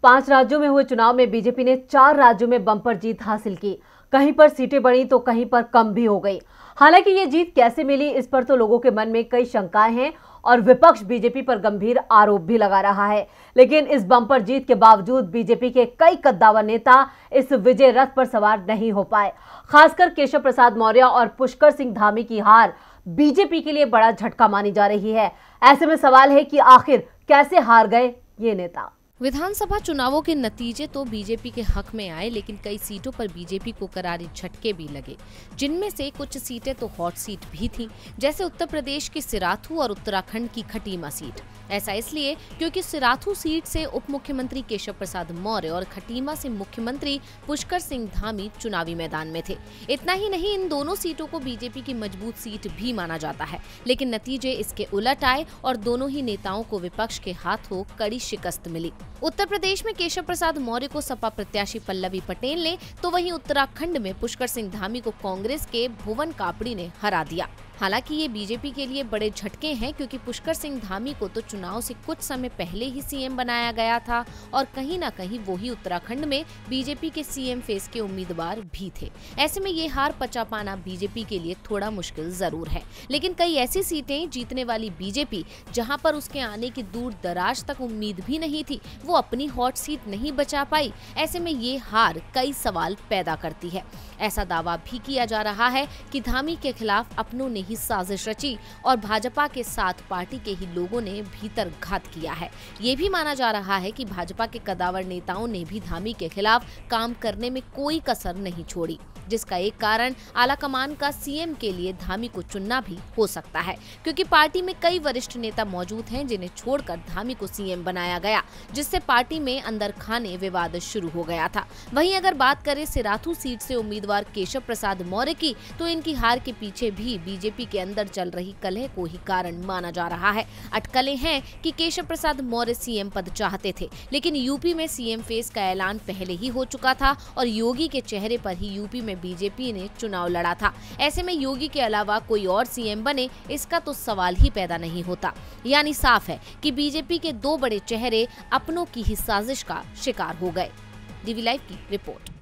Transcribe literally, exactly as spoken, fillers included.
पांच राज्यों में हुए चुनाव में बीजेपी ने चार राज्यों में बम्पर जीत हासिल की। कहीं पर सीटें बढ़ी तो कहीं पर कम भी हो गई। हालांकि ये जीत कैसे मिली, इस पर तो लोगों के मन में कई शंकाएं हैं और विपक्ष बीजेपी पर गंभीर आरोप भी लगा रहा है। लेकिन इस बम्पर जीत के बावजूद बीजेपी के कई कद्दावर नेता इस विजय रथ पर सवार नहीं हो पाए। खासकर केशव प्रसाद मौर्य और पुष्कर सिंह धामी की हार बीजेपी के लिए बड़ा झटका मानी जा रही है। ऐसे में सवाल है कि आखिर कैसे हार गए ये नेता। विधानसभा चुनावों के नतीजे तो बीजेपी के हक में आए, लेकिन कई सीटों पर बीजेपी को करारे झटके भी लगे, जिनमें से कुछ सीटें तो हॉट सीट भी थीं, जैसे उत्तर प्रदेश की सिराथू और उत्तराखंड की खटीमा सीट। ऐसा इसलिए क्योंकि सिराथू सीट से उप मुख्यमंत्री केशव प्रसाद मौर्य और खटीमा से मुख्यमंत्री पुष्कर सिंह धामी चुनावी मैदान में थे। इतना ही नहीं, इन दोनों सीटों को बीजेपी की मजबूत सीट भी माना जाता है, लेकिन नतीजे इसके उलट आए और दोनों ही नेताओं को विपक्ष के हाथों कड़ी शिकस्त मिली। उत्तर प्रदेश में केशव प्रसाद मौर्य को सपा प्रत्याशी पल्लवी पटेल ने, तो वहीं उत्तराखंड में पुष्कर सिंह धामी को कांग्रेस के भुवन कापड़ी ने हरा दिया। हालांकि ये बीजेपी के लिए बड़े झटके हैं, क्योंकि पुष्कर सिंह धामी को तो चुनाव से कुछ समय पहले ही सीएम बनाया गया था और कहीं ना कहीं वो ही उत्तराखंड में बीजेपी के सीएम फेस के उम्मीदवार भी थे। ऐसे में ये हार पचा पाना बीजेपी के लिए थोड़ा मुश्किल जरूर है, लेकिन कई ऐसी सीटें जीतने वाली बीजेपी, जहां पर उसके आने की दूर दराज तक उम्मीद भी नहीं थी, वो अपनी हॉट सीट नहीं बचा पाई। ऐसे में ये हार कई सवाल पैदा करती है। ऐसा दावा भी किया जा रहा है कि धामी के खिलाफ अपनों ने ही साजिश रची और भाजपा के साथ पार्टी के ही लोगों ने भीतर घात किया है। ये भी माना जा रहा है कि भाजपा के कदावर नेताओं ने भी धामी के खिलाफ काम करने में कोई कसर नहीं छोड़ी, जिसका एक कारण आला कमान का सीएम के लिए धामी को चुनना भी हो सकता है, क्योंकि पार्टी में कई वरिष्ठ नेता मौजूद हैं जिन्हें छोड़कर धामी को सीएम बनाया गया, जिससे पार्टी में अंदर खाने विवाद शुरू हो गया था। वहीं अगर बात करें सिराथू सीट से उम्मीदवार केशव प्रसाद मौर्य की, तो इनकी हार के पीछे भी बीजेपी के अंदर चल रही कलह को ही कारण माना जा रहा है। अटकलें हैं कि केशव प्रसाद मौर्य सीएम पद चाहते थे, लेकिन यूपी में सीएम फेस का ऐलान पहले ही हो चुका था और योगी के चेहरे पर ही यूपी में बीजेपी ने चुनाव लड़ा था। ऐसे में योगी के अलावा कोई और सीएम बने, इसका तो सवाल ही पैदा नहीं होता। यानी साफ है कि बीजेपी के दो बड़े चेहरे अपनों की ही साजिश का शिकार हो गए। डीवी लाइव की रिपोर्ट।